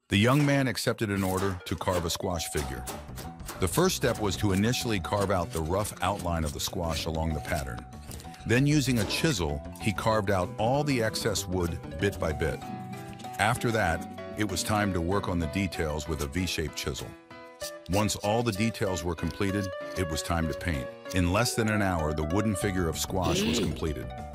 The young man accepted an order to carve a squash figure. The first step was to initially carve out the rough outline of the squash along the pattern. Then, using a chisel, he carved out all the excess wood bit by bit. After that, it was time to work on the details with a V-shaped chisel. Once all the details were completed, it was time to paint. In less than an hour, the wooden figure of squash was completed.